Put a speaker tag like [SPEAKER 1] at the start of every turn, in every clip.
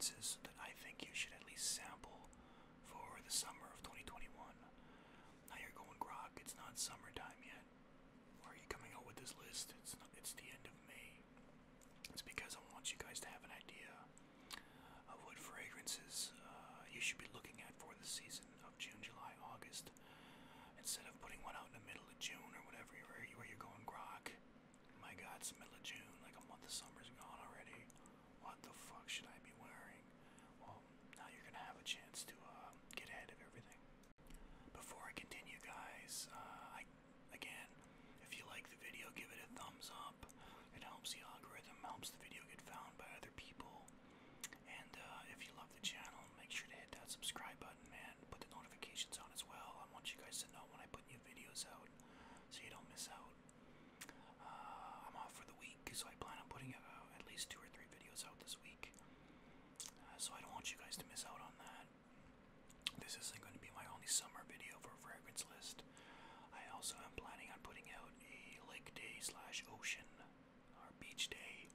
[SPEAKER 1] fragrances that I think you should at least sample for the summer of 2021. Now you're going, Grok, it's not summertime yet. Why are you coming out with this list? It's the end of May. It's because I want you guys to have an idea of what fragrances you should be looking at for the season of June, July, August. Instead of putting one out in the middle of June or whatever, where you're going, Grok. My God, it's the middle of June, like a month of summer's gone already. What the fuck should I be wearing? Well, now you're gonna have a chance to get ahead of everything. Before I continue, guys, again, if you like the video, give it a thumbs up. It helps the algorithm, helps the video get found by other people. And if you love the channel, make sure to hit that subscribe button, man. Put the notifications on as well. I want you guys to know when I put new videos out, so you don't miss out. I'm off for the week, so I plan on putting at least 2 or 3 videos out this week. So I don't want you guys to miss out on that. This isn't going to be my only summer video for a fragrance list. I also am planning on putting out a lake day / ocean or beach day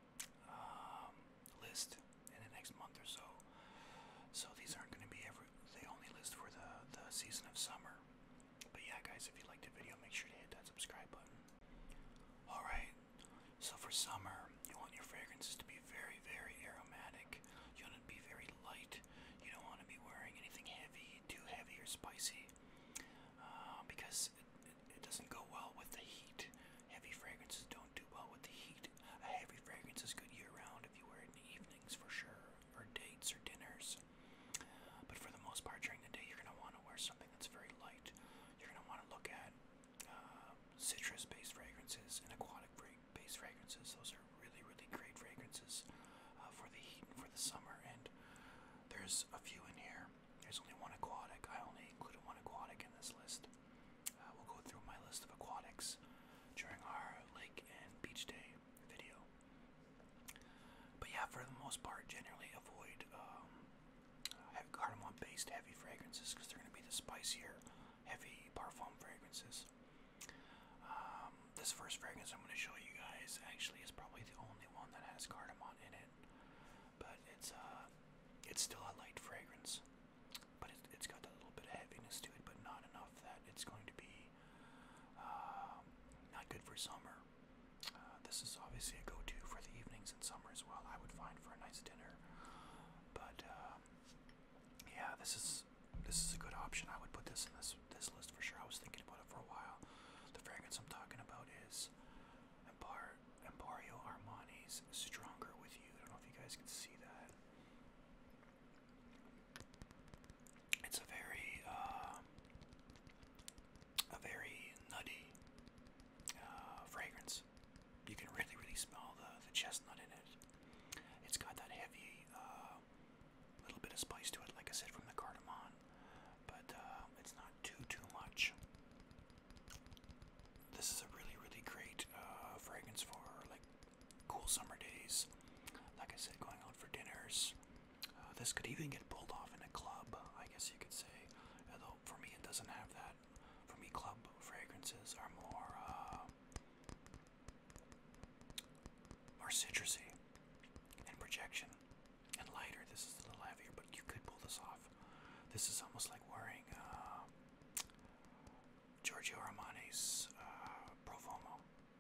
[SPEAKER 1] list in the next month or so. So these aren't going to be the only list for the season of summer. But yeah, guys, if you liked the video, make sure to hit that subscribe button. Alright, so for summer, you want your fragrances to be very, very aromatic. You want it to be very light. You don't want to be wearing anything heavy, too heavy or spicy, because it doesn't go well with the heat. Heavy fragrances don't do well with the heat. A heavy fragrance is good year-round if you wear it in the evenings for sure, or dates or dinners. But for the most part, during the day, you're going to want to wear something that's very light. You're going to want to look at citrus-based fragrances and aquatic-based fragrances. Those are really, really great fragrances for the heat and for the summer. And there's a few in here. There's only one aquatic. I only included one aquatic in this list. We'll go through my list of aquatics during our lake and beach day video. But yeah, for the most part, generally avoid cardamom-based heavy fragrances because they're going to be the spicier, heavy parfum fragrances. This first fragrance I'm going to show you guys actually is probably the only one that has cardamom in it, but it's still a light fragrance, but it's got that little bit of heaviness to it, but not enough that it's going to be not good for summer. This is obviously a go-to for the evenings in summer as well. I would find for a nice dinner, but yeah, this is a good option. I would put this in this list for sure. I was thinking about it for a while. The fragrance I'm talking about is Emporio Armani's Stronger With You. I don't know if you guys can see that. It's a very nutty fragrance. You can really, really smell the chestnut in it. It's got that heavy little bit of spice to it, like I said, from the cardamom, but it's not too much. This is a really, really great fragrance for like cool summer days. Like I said, going out for dinners. This could even get pulled off in a club, I guess you could say. Although for me, it doesn't have that. For me, club fragrances are more citrusy and projection and lighter. This is a little heavier, but you could pull this off. This is almost like wearing Giorgio Armani's Profumo.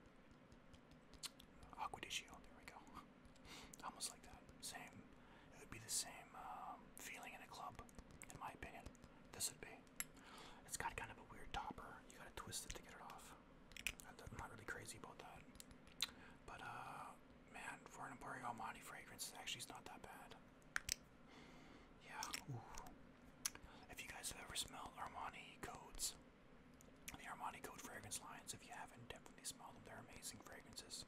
[SPEAKER 1] Acquadiccio, there we go. Almost like that. Same, it would be the same feeling in a club, in my opinion. This would be. It's got kind of a weird topper. You gotta twist it to get it off. I'm not really crazy about that. But, man, for an Emporio Armani fragrance, actually it's not that bad. Yeah. Ooh. If you guys have ever smelled Armani codes, the Armani code fragrance lines, if you haven't, definitely smell them. They're amazing fragrances.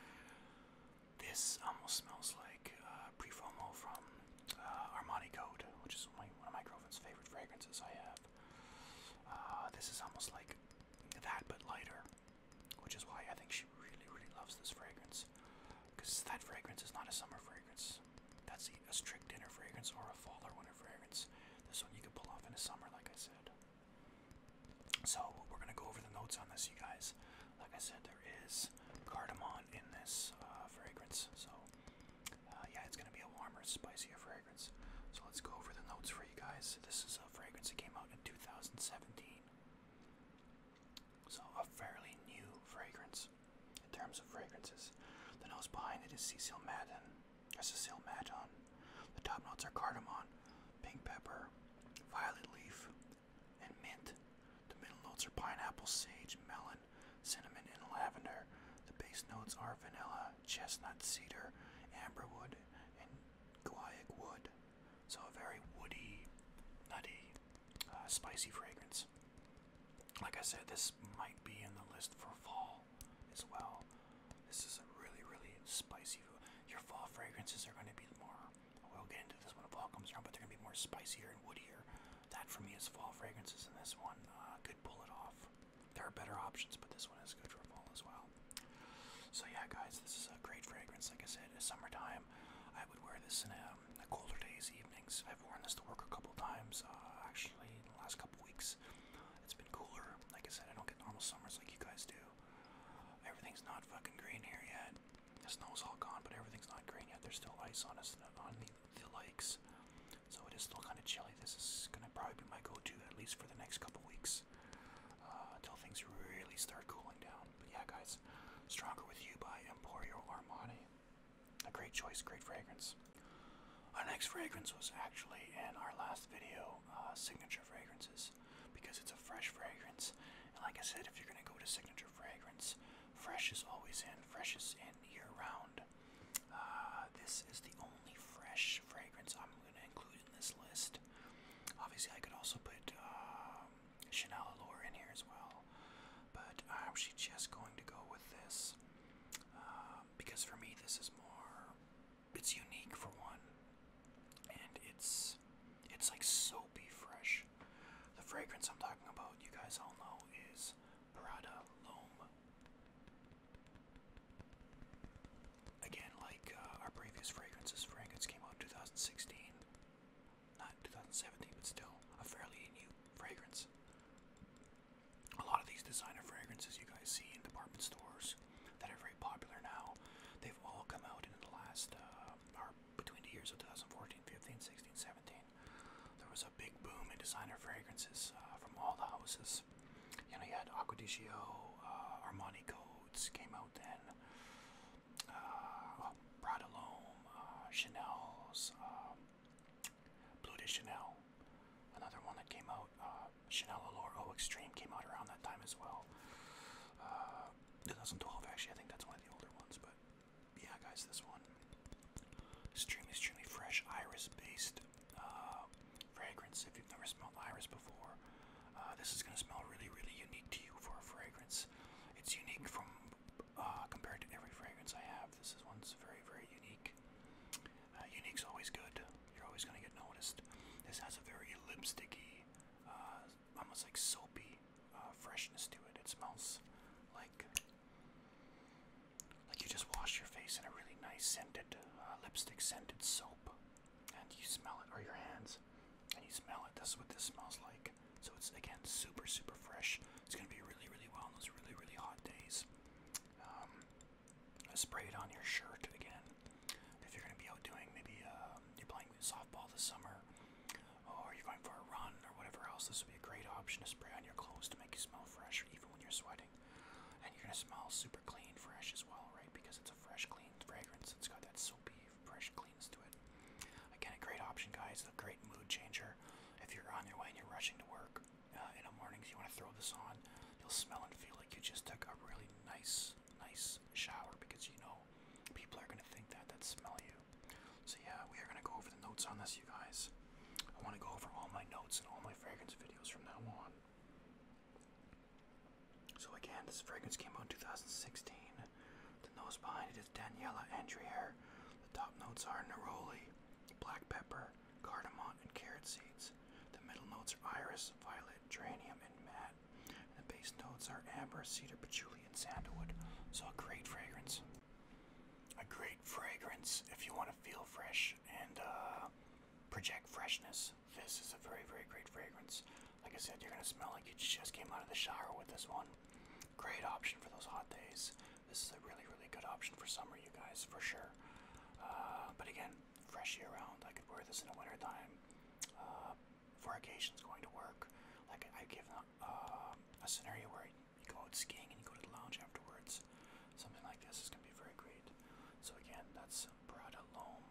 [SPEAKER 1] This almost smells like Profumo from Armani Code, which is one of my girlfriend's favorite fragrances I have. This is almost like that, but lighter, which is why I think she really, really loves this fragrance. Because that fragrance is not a summer fragrance. That's a strict dinner fragrance or a fall or winter fragrance. This one you can pull off in the summer, like I said. So we're going to go over the notes on this, you guys. Like I said, there is cardamom in this fragrance. So yeah, it's going to be a warmer, spicier fragrance. So let's go over the notes for you guys. This is a fragrance that came out in 2017. So a fairly new fragrance in terms of fragrances. The nose behind it is Cecile Madon. The top notes are cardamom, pink pepper, violet leaf, and mint. The middle notes are pineapple, sage, melon, cinnamon, and lavender. The base notes are vanilla, chestnut, cedar, amberwood, and guaiac wood. So a very woody, nutty, spicy fragrance. Like I said, this might be in the list for fall as well. This is a really, really spicy. Your fall fragrances are going to be more, we'll get into this when fall comes around, but they're going to be more spicier and woodier. That for me is fall fragrances, and this one could pull it off. There are better options, but this one is good for fall as well. So yeah, guys, this is a great fragrance. Like I said, it's summertime. I would wear this in the colder days, evenings. I've worn this to work a couple times, actually, in the last couple weeks. It's been cooler. Like I said, I don't get normal summers like you guys do. Everything's not fucking green here yet. The snow's all gone, but everything's not green yet. There's still ice on us on the lakes, so it is still kind of chilly. This is gonna probably be my go-to at least for the next couple weeks, until things really start cooling down. But yeah, guys, Stronger With You by Emporio Armani. A great choice, great fragrance. Our next fragrance was actually in our last video, signature fragrances, because it's a fresh fragrance. And like I said, if you're gonna go to signature fragrance, fresh is always in. Fresh is in year-round. This is the only fresh fragrance I'm going to include in this list. Obviously, I could also put Chanel Allure in here as well, but I'm actually just going to go with this because for me, this is more. It's unique for one, and it's like soapy fresh. The fragrance I'm talking about, you guys all know, is Prada L'Homme. Again, like our previous fragrances, fragrance came out in 2016, not 2017, but still a fairly new fragrance. A lot of these designer fragrances you guys see in department stores that are very popular now, they've all come out in the last, or between the years of 2014, 15, 16, 17. There was a big boom in designer fragrances from all the houses. You know, you had Acqua di Gio, Armani Codes came out then. Prada L'Homme, Chanel's, Bleu de Chanel, another one that came out, Chanel Allure Eau Extreme came out around that time as well. 2012 actually, I think that's one of the older ones, but yeah, guys, this one, extremely, extremely fresh, iris-based fragrance. If you've never smelled iris before, this is going to smell really, really unique to you for a fragrance. It's unique from compared to every fragrance I have. This is one's very, very unique. Unique's always good. You're always going to get noticed. This has a very lipsticky, almost like soapy freshness to it. It smells like you just washed your face in a really nice scented, lipstick scented soap, and you smell it, or your hands, and you smell it. That's what this smells like. So it's, again, super, super fresh. It's going to be really, really well on those really, really hot days. Spray it on your shirt again. If you're going to be out doing, maybe you're playing softball this summer, or you're going for a run, or whatever else, this would be a great option to spray on your clothes to make you smell fresh, even when you're sweating. And you're going to smell super clean, fresh as well, right? Because it's a fresh, clean fragrance. It's got that soapy, fresh cleanness to it. Again, a great option, guys. A great mood changer. If you're on your way and you're rushing to work in the mornings, you want to throw this on, you'll smell and feel like you just took a really nice shower, because you know people are going to think that smell you. So yeah, we are going to go over the notes on this, you guys. I want to go over all my notes and all my fragrance videos from now on. So again, this fragrance came out in 2016. The nose behind it is Daniela Andrier. The top notes are neroli, black pepper, cardamom, and carrot seeds. The middle notes are iris, violet, geranium, and matte. And the base notes are amber, cedar, patchouli, and sandalwood. So a great fragrance. A great fragrance if you want to feel fresh and project freshness. This is a very, very great fragrance. Like I said, you're going to smell like you just came out of the shower with this one. Great option for those hot days. This is a really, really good option for summer, you guys, for sure. But again, fresh year round. I could wear this in the winter time for occasions going to work. Like I give a scenario where you go out skiing and you go to the lounge afterwards. Something like this is going to be very great. So again, that's Prada L'Homme.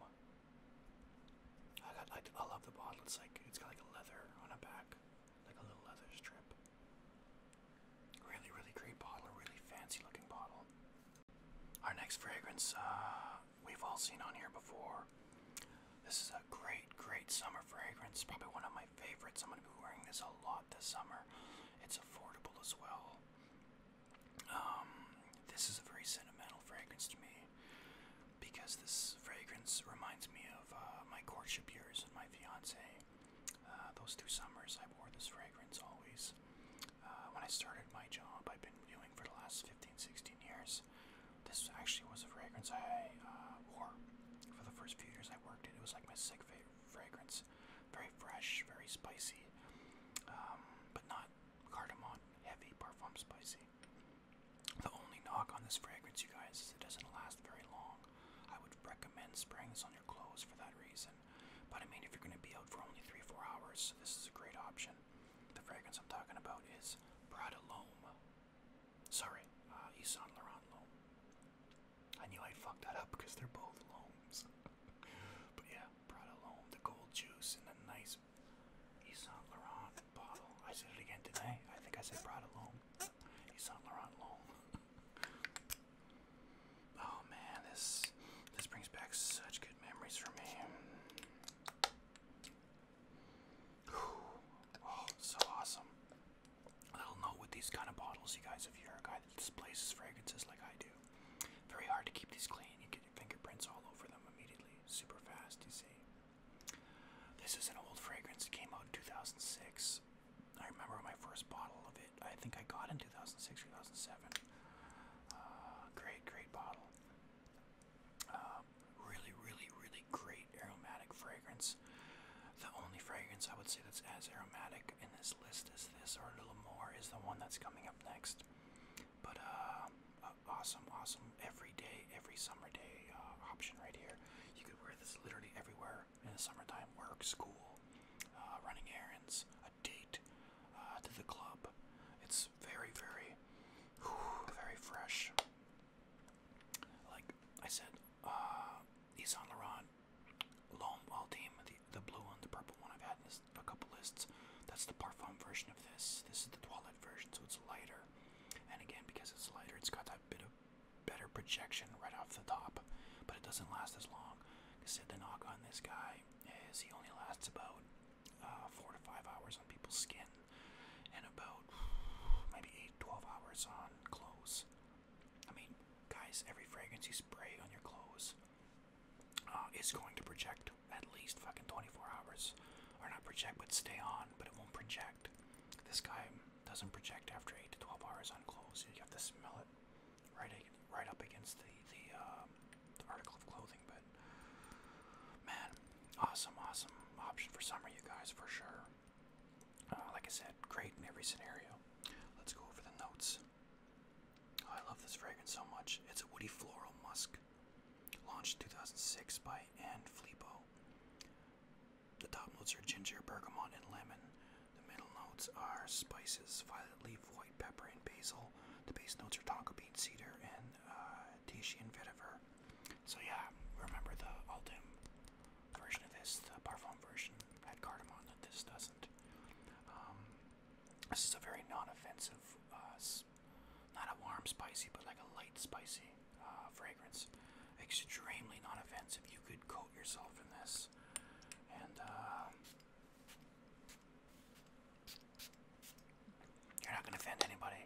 [SPEAKER 1] I love the bottle. It's got like a leather on the back, like a little leather strip. Really, really great bottle. Really fancy looking bottle. Our next fragrance, we've all seen on here before. This is a great, great summer fragrance. Probably one of my favorites. I'm going to be wearing this a lot this summer. It's affordable as well. This is a very sentimental fragrance to me because this fragrance reminds me of my courtship years and my fiance. Those 2 summers I wore this fragrance always. When I started my job I've been doing for the last 15-16 years, this actually was a fragrance I wore for the first few years I worked it. It was like my sick fragrance. Very fresh, very spicy, but not cardamom heavy parfum spicy. The only knock on this fragrance, you guys, is it doesn't last very long. I would recommend spraying this on your clothes for that reason. But I mean, if you're going to be out for only 3-4 hours, this is a great option. The fragrance I'm talking about is Prada L'Homme. Sorry, Yves Saint Laurent L'Homme. I knew I'd fuck that up because they're both L'Hommes. But yeah, Prada L'Homme, the gold juice in a nice Yves Saint Laurent bottle. I said it again today. I think I said Prada L'Homme. Yves Saint Laurent L'Homme. Oh man, this brings back such good memories for me. Oh, so awesome. A little note with these kind of bottles, you guys, if you're a guy that displays his fragrances like I do, very hard to keep these clean. You get your fingerprints all over them immediately, super fast, you see. This is an old fragrance. It came out in 2006. I remember my first bottle of it. I think I got in 2006, 2007. Great bottle. Really, really, really great aromatic fragrance. The only fragrance I would say that's as aromatic in this list as this, or a little more, is the one that's coming up next. But awesome every day, every summer day option right here. You could wear this literally everywhere in the summertime. Work, school, running errands, a date, to the club. It's very, very, very fresh. Like I said, Yves Saint Laurent L'Homme Ultime, the blue one, the purple one. I've had this a couple lists. That's the parfum version of this. This is the toilette version, so it's lighter. And again, because it's lighter, it's got that bit of better projection right off the top, but it doesn't last as long. I said the knock on this guy is he only lasts about 4 to 5 hours on people's skin, and about maybe 8-12 hours on clothes. I mean, guys, every fragrance you spray on your clothes is going to project at least fucking 24 hours. Or not project, but stay on, but it won't project. This guy doesn't project after 8 to 12 hours on clothes. You have to smell it right up against the article of clothing. But man, awesome option for summer, you guys, for sure. Like I said, great in every scenario. Let's go over the notes. Oh, I love this fragrance so much. It's a woody floral musk. Launched 2006 by Anne Fleabo. The top notes are ginger, bergamot, and lemon. The middle notes are spices, violet leaf, white pepper, and basil. The base notes are tonka bean, cedar, and Tichy and vetiver. So yeah, remember the Ultime version of this, the parfum version, had cardamom that this doesn't. This is a very non-offensive, not a warm spicy, but like a light spicy fragrance. Extremely non-offensive. You could coat yourself in this, and you're not gonna offend anybody.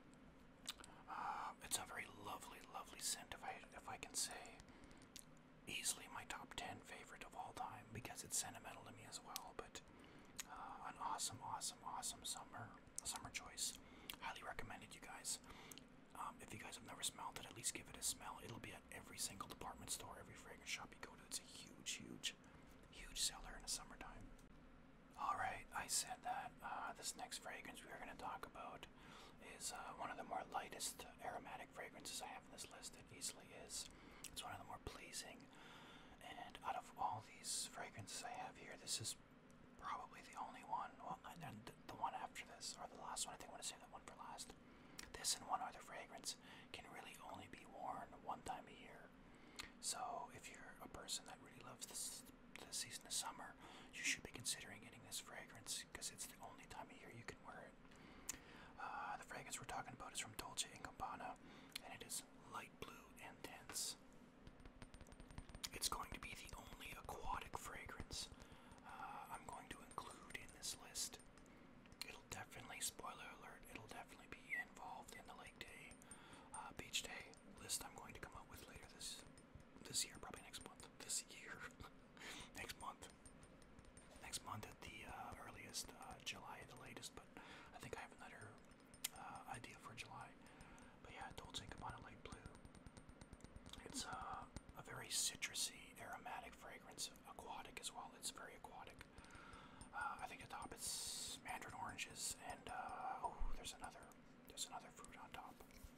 [SPEAKER 1] It's a very lovely scent, if I can say. Easily my top 10 favorite of all time because it's sentimental to me as well. But an awesome summer choice. Highly recommended, you guys. If you guys have never smelled it, at least give it a smell. It'll be at every single department store, every fragrance shop you go to. It's a huge seller in the summertime. Alright, I said that this next fragrance we are going to talk about is one of the more lightest aromatic fragrances I have on this list. It easily is. It's one of the more pleasing and out of all these fragrances I have here, this is probably the only one. Well, and then the one after this, or the last one. I think I want to save that one for last. This and one other fragrance can really only be worn one time a year. So if you're a person that really loves the season of summer, you should be considering getting this fragrance because it's the only time of year you can wear it. The fragrance we're talking about is from Dolce & Gabbana, and it is light blue intense. It's going to be the only aquatic fragrance I'm going to include in this list. It'll definitely, spoiler alert, it'll definitely be involved in the Lake Day, Beach Day list I'm going to come up with later this year, probably next month. This year, next month at the earliest, July at the latest. But I think I have another idea for July. But yeah, Dolce & Gabbana Light Blue. It's a very citrusy, aromatic fragrance, aquatic as well. It's very aquatic. I think at the top it's mandarin oranges and oh, there's another fruit on top.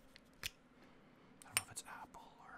[SPEAKER 1] I don't know if it's apple or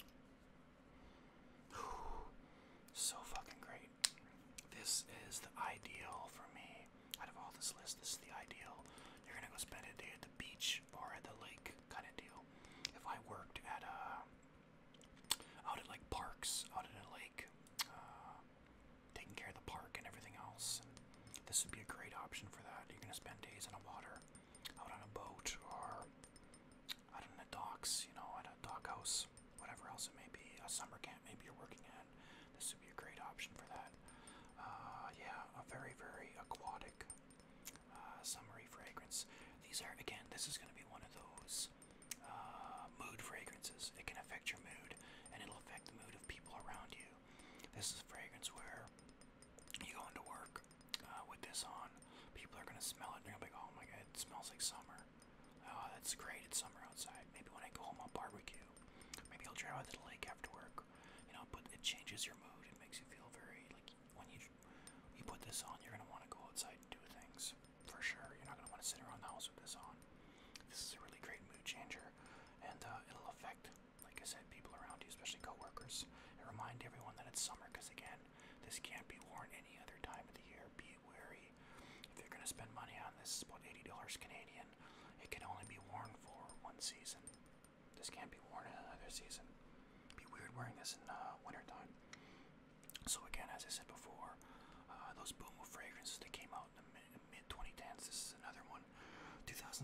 [SPEAKER 1] so fucking great. This is the ideal for me. Out of all this list, this is the ideal. You're gonna go spend a day at the beach or at the lake kind of deal. If I worked at out at like parks, out at a lake, taking care of the park and everything else, this would be a great option for that. You're gonna spend days in the water, out on a boat, or out on the docks, you know, at a dock house, whatever else it may be, a summer camp maybe you're working at. This would be a great option for that. Yeah, a very, very aquatic, summery fragrance. These are, again, this is going to be one of those mood fragrances. It can affect your mood, and it'll affect the mood of people around you. This is a fragrance where you go into work with this on, people are going to smell it, and they're going to be like, oh my god, it smells like summer. Oh, that's great, it's summer outside. Maybe when I go home I'll barbecue. Maybe I'll drive out to the lake after work. You know, but it changes your mood. It makes you feel very, like, when you put this on, you're going to want to go outside and do things. For sure. You're not going to want to sit around the house with this on. This is a really great mood changer. And it'll affect, like I said, people around you, especially coworkers. And remind everyone that it's summer, because again, this can't be worn any other time of the year. Be wary. If you're going to spend money on this, about $80 Canadian, it can only be worn for one season. This can't be worn in another season. Be weird wearing this in wintertime. So again, as I said before, those Boomo fragrances that came out in the mid-2010s, this is another one. 2017,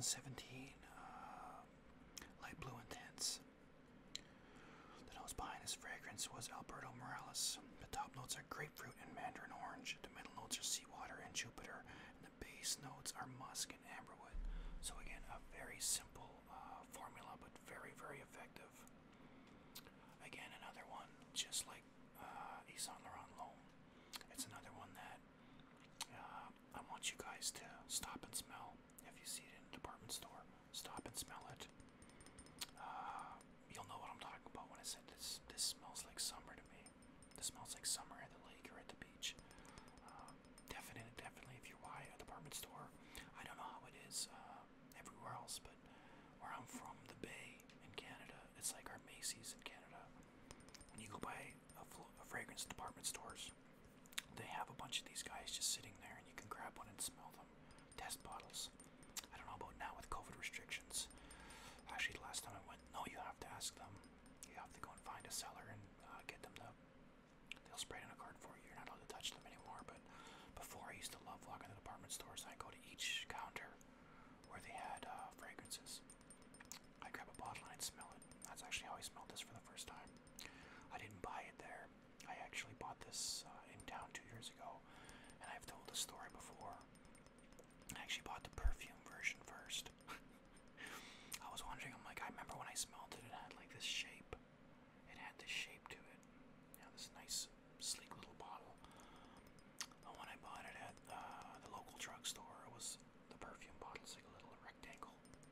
[SPEAKER 1] Light Blue Intense. The nose behind this fragrance was Alberto Morales. The top notes are grapefruit and mandarin orange. The middle notes are seawater and Jupiter. And the base notes are musk and amberwood. So again, a very simple formula, but very, very effective. Again, another one, just like Yves Saint Laurent L'Homme. It's another one that I want you guys to stop and smell. If you see it in a department store, stop and smell it. You'll know what I'm talking about when I said this. This smells like summer to me. This smells like summer at the lake or at the beach. Definitely, if you buy a department store, I don't know how it is everywhere else, but where I'm from, the Bay in Canada, it's like our Macy's in Canada. When you go buy a fragrance department stores, they have a bunch of these guys just sitting there, and you can grab one and smell them. Test bottles. I don't know about now with COVID restrictions. Actually, the last time I went, no, you have to ask them. You have to go and find a seller and get them to. They'll spray it in a card for you. You're not allowed to touch them anymore. But before, I used to love walking to the department stores. I'd go to each counter where they had fragrances. I'd grab a bottle and I'd smell it. That's actually how I smelled this for the first time. I didn't buy it there. I actually bought this in town 2 years ago, and I've told the story before. I actually bought the perfume version first. I was wondering, I'm like, I remember when I smelled it, it had like this shape. It had this shape to it. You know, this nice, sleek little bottle. But when I bought it at the local drugstore, it was the perfume bottle. It's like a little rectangle.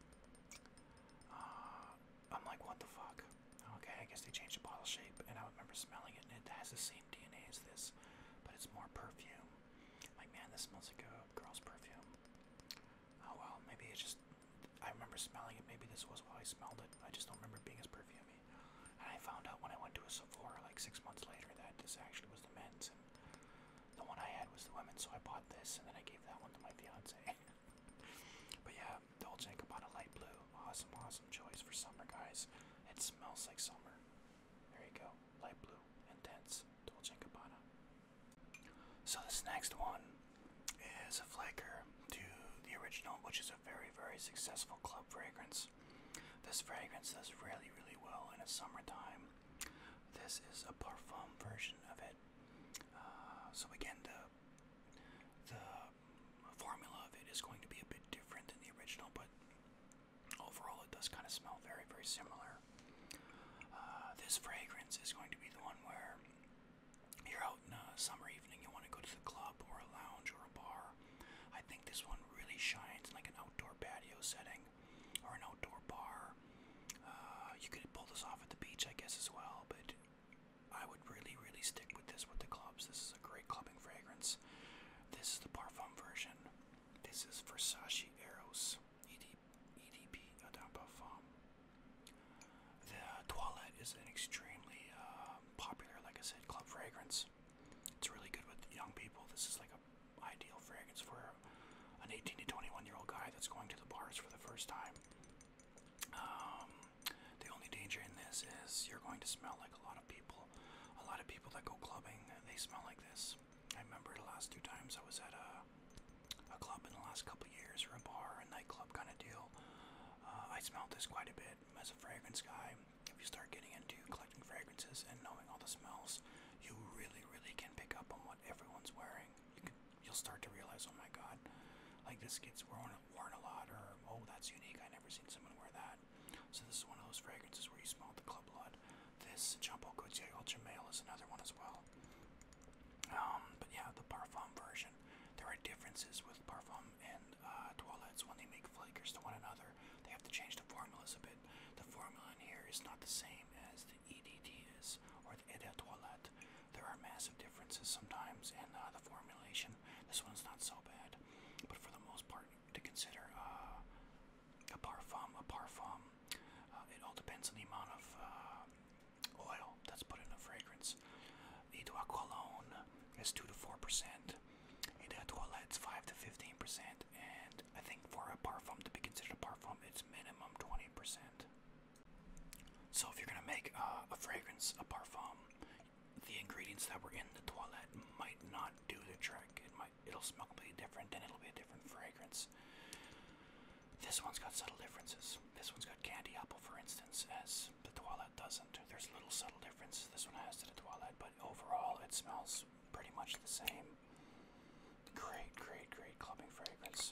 [SPEAKER 1] I'm like, what the fuck? Okay, I guess they changed the bottle shape, and I remember smelling it, and it has the same DNA as this, but it's more perfume. I'm like, man, this smells like a girl's perfume. Oh well, maybe it just, I remember smelling it, maybe this was how I smelled it, I just don't remember it being as perfumey. And I found out when I went to a Sephora like 6 months later that this actually was the men's, and the one I had was the women's, so I bought this, and then I gave that one to my fiance. But yeah, Dolce & Gabbana Light Blue. Awesome, awesome choice for summer, guys. It smells like summer. There you go. Light blue. Intense. Dolce & Gabbana. So this next one is a flaker to the original, which is a very, very successful club fragrance. This fragrance does really, really well in the summertime. This is a parfum version of it. So again, the formula of it is going to be a bit different than the original, but overall it does kind of smell very, very similar. This fragrance is going to be the one where you're out in a summer evening, you want to go to the club or a lounge or a bar. I think this one really shines in like an outdoor patio setting or an outdoor bar. You could pull this off at the beach, I guess, as well, but I would really, really stick with this with the clubs. This is a great clubbing fragrance. This is the parfum version. This is Versace Eros EDP Parfum. The Toilette is an extremely popular, like I said, club fragrance. It's really good with young people. This is like an ideal fragrance for an 18 to 21-year-old guy that's going to the bars for the first time. The only danger in this is you're going to smell like a lot of people. A lot of people that go clubbing, they smell like this. I remember the last 2 times I was at a club in the last couple years, or a bar, a nightclub kind of deal. I smelled this quite a bit as a fragrance guy. If you start getting into collecting fragrances and knowing all the smells, you really, really can pick up on what everyone's wearing. You'll start to realize, oh my god, like this gets worn a lot, or oh, that's unique, I never seen someone wear that. So this is one of those fragrances where you smell the club blood. This Jean Paul Gaultier Ultra Male is another one as well. But yeah, the parfum version. There are differences with parfum and toilettes when they make flakers to one another. They have to change the formulas a bit. The formula in here is not the same as the EDT is, or the Eau de Toilette. There are massive differences sometimes in the formulation. This one's not so bad, but for the most part, to consider a parfum, it all depends on the amount of oil that's put in a fragrance. Eau de Cologne is 2 to 4%. Eau de Toilette's 5 to 15%, and I think for a parfum to be considered a parfum, it's minimum 20%. So if you're gonna make a fragrance, a parfum, the ingredients that were in the toilette might not do the trick. It'll smell completely different, and it'll be a different fragrance. This one's got subtle differences. This one's got candy apple, for instance, as the toilette doesn't. There's little subtle differences this one has to the toilette, but overall it smells pretty much the same. Great, great, great clubbing fragrance.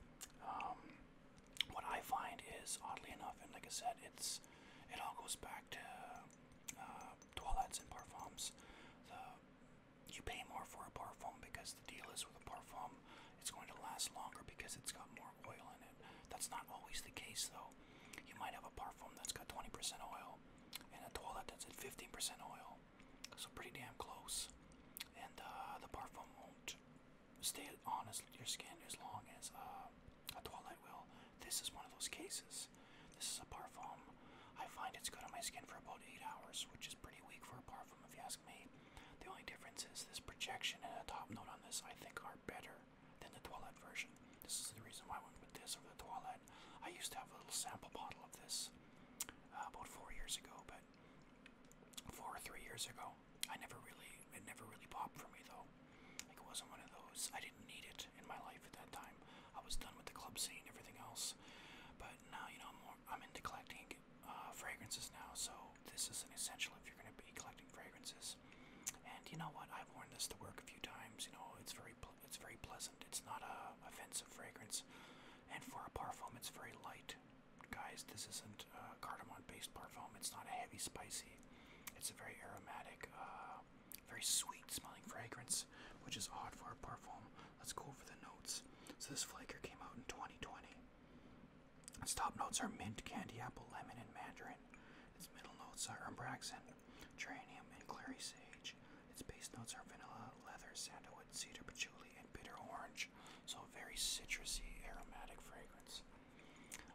[SPEAKER 1] What I find is, oddly enough, and like I said, it all goes back to toilettes and parfums. You pay more for a parfum because the deal is with a parfum, it's going to last longer because it's got more oil in it. That's not always the case, though. You might have a parfum that's got 20% oil and a toilette that's at 15% oil, so pretty damn close. And the parfum won't stay on your skin as long as a toilette will. This is one of those cases. This is a parfum. I find it's good on my skin for about 8 hours, which is pretty weak for a parfum if you ask me. The only difference is this projection and a top note on this, I think, are better than the toilette version. This is the reason why I went with this over the toilette. I used to have a little sample bottle of this about 4 years ago, but 4 or 3 years ago. It never really popped for me, though. Like, it wasn't one of those. I didn't need it in my life at that time. I was done with the club scene, everything else. But now, I'm into collecting fragrances now, so this is an essential if you're going to be collecting fragrances. And you know what? I've worn this to work a few times. It's very pleasant. It's not a offensive fragrance, and for a parfum, it's very light. Guys, this isn't a cardamom-based parfum. It's not a heavy, spicy. It's a very aromatic, very sweet-smelling fragrance, which is odd for a parfum. Let's go over the notes. So this flaker came out in 2020. Its top notes are mint, candy apple, lemon, and mandarin. Its middle notes are ambraxan, geranium, and clary sage. Its base notes are vanilla, leather, sandalwood, cedar, patchouli, and bitter orange. So a very citrusy, aromatic fragrance.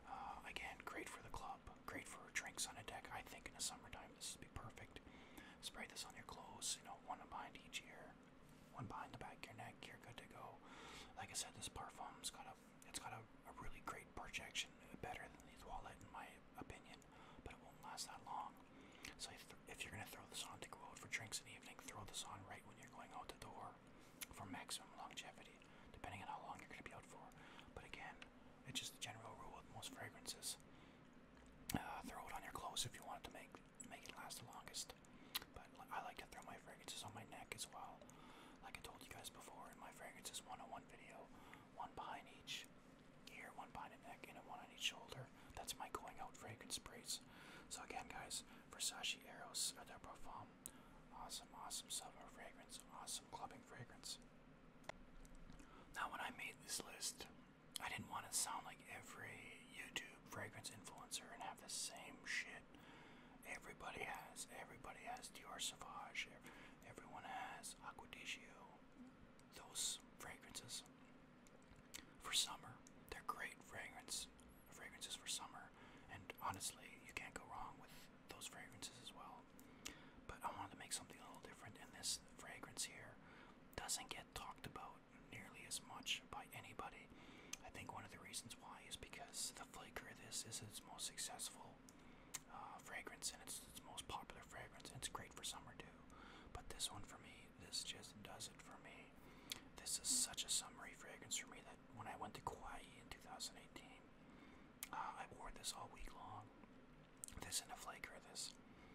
[SPEAKER 1] Again, great for the club, great for drinks on a deck. I think in the summertime this would be perfect, spray this on your clothes, one behind each ear, one behind the back of your neck, you're good to go. Like I said, this parfum's got a really great projection, better than the toilette in my opinion, but it won't last that long. So if you're gonna throw this on to go out for drinks in the evening, throw this on right when you're going out the door for maximum longevity, depending on how long you're gonna be out for. But again, it's just a general rule with most fragrances. Throw it on your clothes if you want it to make it last the longest. But I like to throw my fragrances on my neck as well. Like I told you guys before in my fragrances 101 video, one behind each ear, one behind the neck, and one on each shoulder. That's my going out fragrance sprays. So again, guys, Versace Eros Eau de Parfum, awesome summer fragrance, awesome clubbing fragrance. Now, when I made this list, I didn't want to sound like every YouTube fragrance influencer and have the same shit. Everybody has Dior Sauvage, everyone has Acqua di Gio. Those fragrances for summer, they're great fragrances for summer, and honestly, you can't go wrong with those fragrances as well. But I wanted to make something a little different, and this fragrance here doesn't get talked about nearly as much by anybody. I think one of the reasons why is because the flaker of this is its most successful fragrance, and it's its most popular fragrance, and it's great for summer too. But this one for me, this just does it for me. This is such a summery fragrance for me that when I went to Kauai in 2018, I wore this all week long. This and a flaker of this.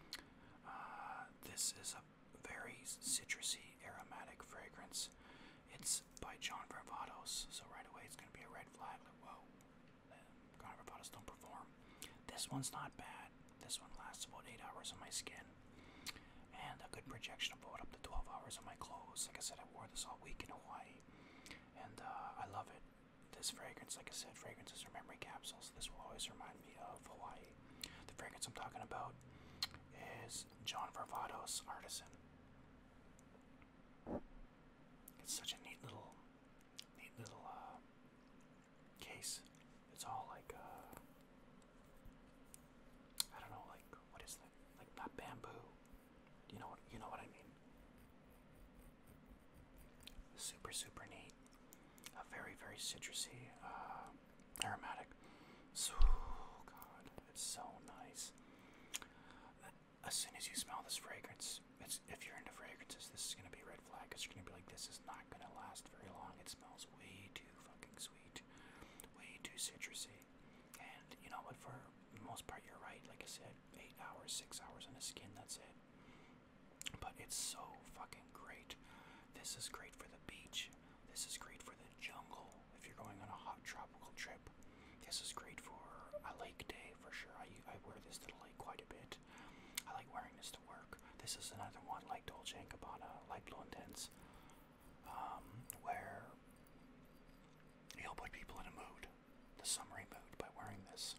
[SPEAKER 1] This is a very citrusy, aromatic fragrance. It's by John Varvatos, so right away it's going to be a red flag. Like, whoa, John Varvatos don't perform. This one's not bad. This one lasts about 8 hours on my skin, and a good projection of about up to 12 hours on my clothes. Like I said, I wore this all week in Hawaii, and I love it. This fragrance, like I said, fragrances are memory capsules. This will always remind me of Hawaii. The fragrance I'm talking about is John Varvatos Artisan. It's such a neat little case. It's all like I don't know, like what is that? Like not bamboo. You know what I mean. Super neat. Very citrusy, aromatic. So, God, it's so nice. As soon as you smell this fragrance, if you're into fragrances, this is gonna be a red flag, because you're gonna be like, this is not gonna last very long. It smells way too fucking sweet, way too citrusy. And you know what? For the most part, you're right. Like I said, 8 hours, 6 hours on the skin. That's it. But it's so fucking great. This is great for the beach. This is great for the jungle if you're going on a hot tropical trip. This is great for a lake day for sure. I wear this to the lake quite a bit. I like wearing this to work. This is another one like Dolce & Gabbana, Light Blue Intense, where you'll put people in a mood, the summery mood, by wearing this.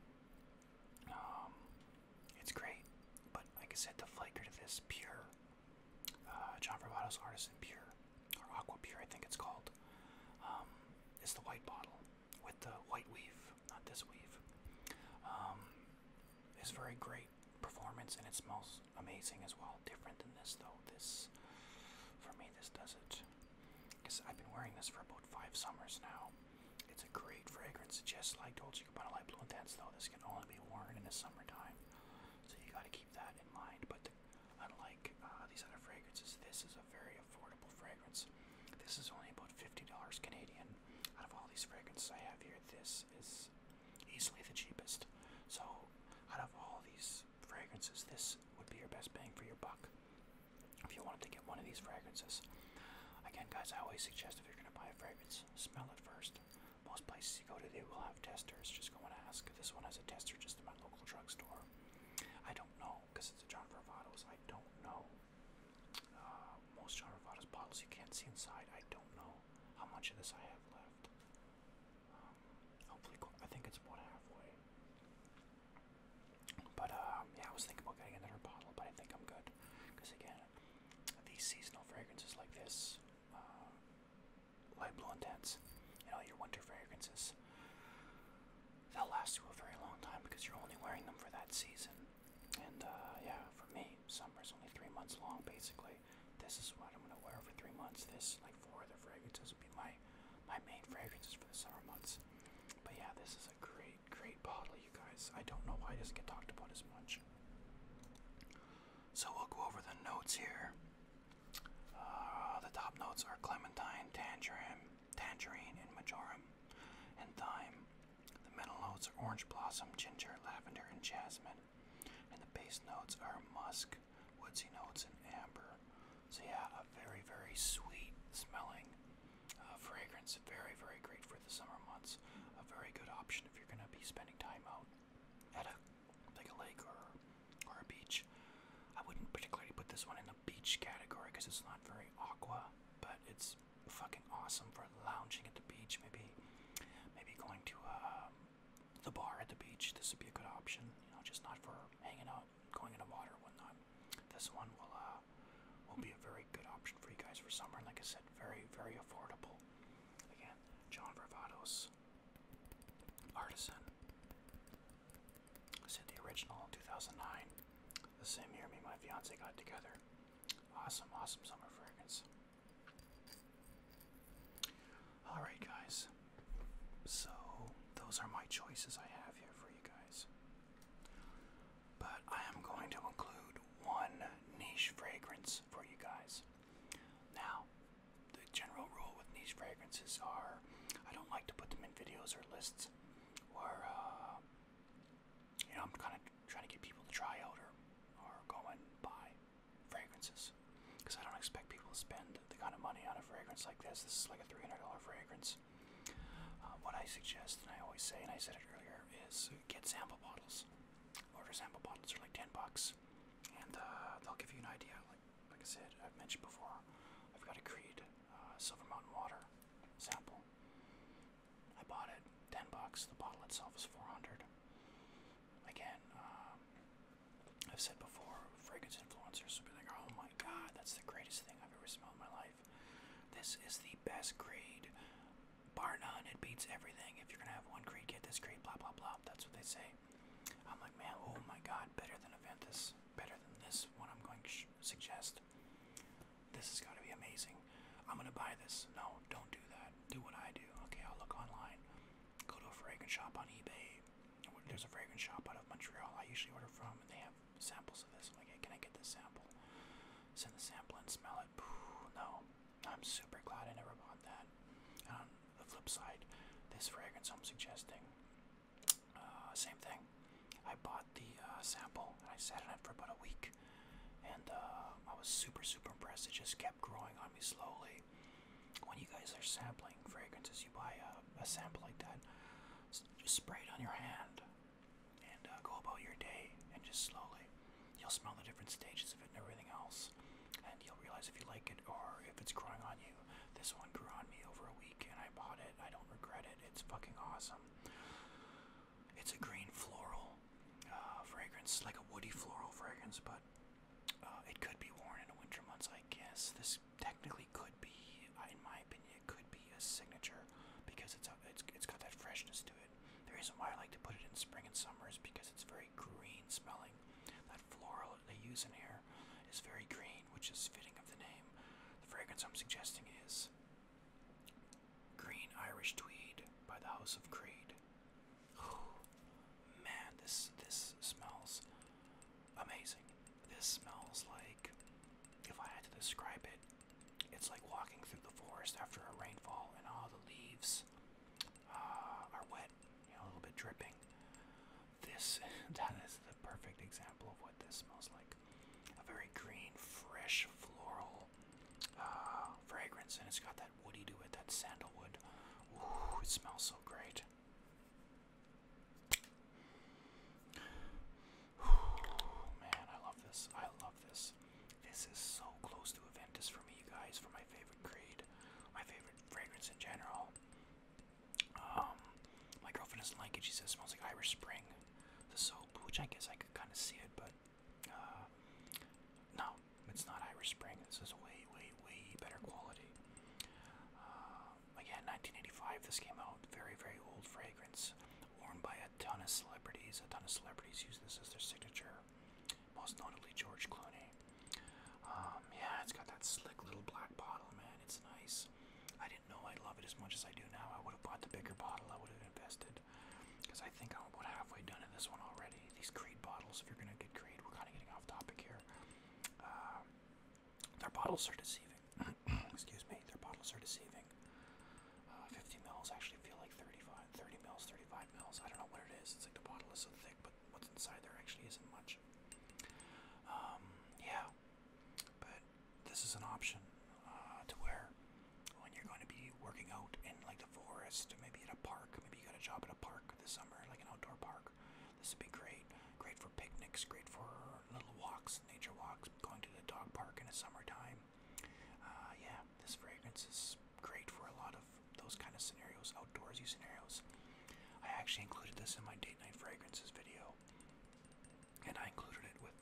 [SPEAKER 1] It's great, but like I said, the flaker to this, pure, John Varvatos Artisan Pure, or Aqua Pure I think it's called, is the white bottle with the white weave, not this weave. It's very great performance, and it smells amazing as well. Different than this though. This, for me, this does it. Because I've been wearing this for about 5 summers now. It's a great fragrance, just like Dolce & Gabbana Light Blue Intense though. This can only be worn in the summertime, so you got to keep that in mind. But unlike these other fragrances, this is a very affordable fragrance. This is only about $50 Canadian. Out of all these fragrances I have here, this is easily the cheapest. So out of all these fragrances, this would be your best bang for your buck if you wanted to get one of these fragrances. Again, guys, I always suggest if you're going to buy a fragrance, smell it first. Most places you go to, they will have testers. Just go and ask. This one has a tester just in my local drugstore. I don't know, because it's a John Varvatos. I don't know. Most John Varvatos bottles you can't see inside. I don't know how much of this I have left. Hopefully, I think it's about halfway. But yeah, I was thinking about getting another bottle, but I think I'm good. Because again, these seasonal fragrances like this, Light Blue Intense, your winter fragrances, they'll last you a very long time because you're only wearing them for that season. And yeah, for me, summer's only 3 months long, basically. This is what I'm gonna wear for 3 months. This, like 4 other fragrances, would be my main fragrances for the summer months. But yeah, this is a great bottle, you guys. I don't know why it doesn't get talked about as much. So we'll go over the notes here. The top notes are clementine, tangerine, and majoram, and thyme. The middle notes are orange blossom, ginger, lavender, and jasmine. And the base notes are musk, woodsy notes, and amber. So yeah, a very sweet smelling fragrance. Very great for the summer months. A very good option if you're gonna be spending time out at a lake or a beach. I wouldn't particularly put this one in the beach category because it's not very aqua, but it's fucking awesome for lounging at the beach. Maybe going to the bar at the beach. This would be a good option. You know, just not for hanging out, going in the water or whatnot. This one will be a very good option for you guys for summer. And like I said, very affordable. Again, John Varvatos, Artisan. I said the original, 2009. The same year me and my fiance got together. Awesome summer fragrance. Alright guys, so those are my choices I have here for you guys. But I am going to include one niche fragrance for you guys. Now, the general rule with niche fragrances are, I don't like to put them in videos or lists where, you know, I'm kind of trying to get people to try out or go and buy fragrances. Because I don't expect people to spend the kind of money on a fragrance like this. This is like a $300 fragrance. What I suggest, and I always say, and I said it earlier, is get sample bottles. Order sample bottles. They're like $10, and they'll give you an idea. Like I said, I've mentioned before, I've got a Creed Silver Mountain Water sample. I bought it $10. The bottle itself is $400. Again, I've said before, fragrance influencers will be like, "Oh my God, that's the greatest thing I've ever smelled in my life. This is the best Creed. Bar none, it beats everything. If you're gonna have one Creed, get this Creed, blah blah blah." That's what they say. I'm like, man, oh my God, better than Aventus, better than this one I'm going to suggest. This has got to be amazing. I'm gonna buy this. No, don't do that. Do what I do. Okay, I'll look online. Go to a fragrance shop on eBay. There's a fragrance shop out of Montreal I usually order from, and they have samples of this. I'm like, hey, can I get this sample? Send the sample and smell it. No, I'm super glad I never bought that. On the flip side, this fragrance I'm suggesting, same thing. I bought the sample and I sat on it for about a week, and I was super impressed. It just kept growing on me slowly. When you guys are sampling fragrances, you buy a sample like that, just spray it on your hand and go about your day, and just slowly you'll smell the different stages of it and everything else, and you'll realize if you like it or if it's growing on you. This one grew on me over a week and I bought it. I don't regret it. It's fucking awesome. It's a green floral fragrance, like a woody floral fragrance, but it could be worn in the winter months, I guess. This technically could be, in my opinion, it could be a signature because it's got that freshness to it. The reason why I like to put it in spring and summer is because it's very green smelling. That floral they use in here is very green, which is fitting of the name. The fragrance I'm suggesting is Green Irish Tweed by the House of Creed. Oh, man, this smells amazing. This smells like, if I had to describe it, it's like walking through the forest after a rainfall and all the leaves are wet, you know, a little bit dripping. That is the perfect example of what this smells like. A very green, fresh, floral fragrance, and it's got that woody to it, that sandalwood. Ooh, it smells so great. Ooh, man, I love this. I love this. This is so close to Aventus for me, you guys, for my favorite Creed, my favorite fragrance in general. My girlfriend doesn't like it. She says it smells like Irish Spring, the soap, which I guess I could kind of see it, but no, it's not Irish Spring. This is way better quality. Again, 1985, this came out. Very old fragrance, worn by a ton of celebrities. A ton of celebrities use this as their signature, most notably George Clooney. it's got that slick little black bottle, man. It's nice. I didn't know I love it as much as I do now. I would have bought the bigger bottle. I would have invested. Because I think I'm about halfway done in this one already. These Creed bottles, if you're going to get Creed, we're kind of getting off topic here. Their bottles are deceiving. Excuse me. Their bottles are deceiving. 50 mils actually feel like 30 mils, 35 mils. I don't know what it is. It's like the bottle is so thick, but what's inside there actually isn't much. Yeah. But this is an option to wear when you're going to be working out in like the forest, or maybe at a park. Maybe you got a job at a park this summer, like an outdoor park. This would be great. Great for picnics, great for little walks, nature walks, going to the dog park in the summertime. Yeah, this fragrance is great for a lot of those kind of scenarios, outdoorsy scenarios. I actually included this in my date night fragrances video, and I included it with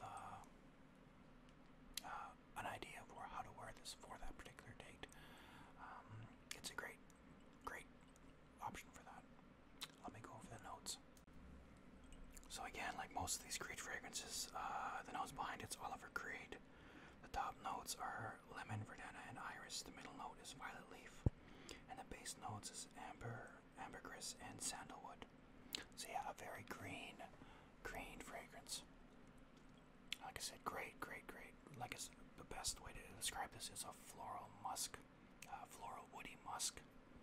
[SPEAKER 1] an idea for how to wear this for that particular date. It's a great option for that. Let me go over the notes. So again, like most of these Creed fragrances, the notes behind it's Oliver Creed. The top notes are lemon, verdena, and iris. The middle note is violet leaf, and the base notes is ambergris, and sandalwood. So yeah, a very green fragrance. Like I said, great. Like I said, the best way to describe this is a floral musk, floral woody musk,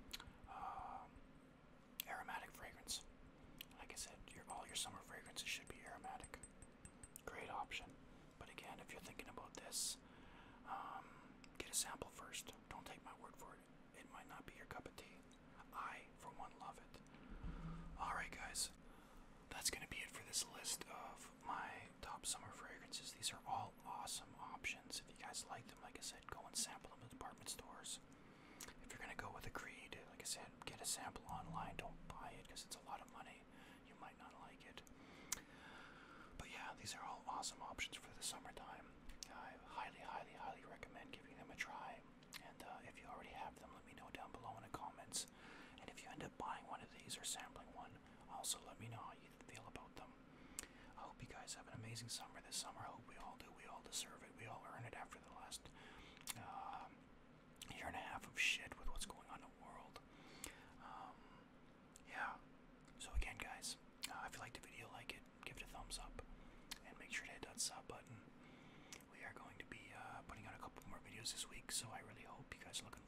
[SPEAKER 1] aromatic fragrance. Like I said, all your summer fragrances should be aromatic. Great option. But again, if you're thinking about this, get a sample first. Don't take my word for it. It might not be your cup of tea. I, for one, love it. Alright guys, that's going to be it for this list of my top summer fragrances. These are all awesome options. If you guys like them, like I said, go and sample them in department stores. If you're going to go with a Creed, like I said, get a sample online. Don't buy it because it's a lot of money. You might not like it. But yeah, these are all awesome options for the summertime. I highly recommend giving them a try. And if you already have them, let me know down below in the comments. And if you end up buying one of these or sampling one, also let me know how you feel about them. I hope you guys have an amazing summer this summer. I hope we all do. We all deserve it. We all earn it after the last year and a half of shit with what's going on in the world. Yeah. So again, guys, if you liked the video, like it, give it a thumbs up, and make sure to hit that sub button. We are going to be putting out a couple more videos this week, so I really hope you guys are looking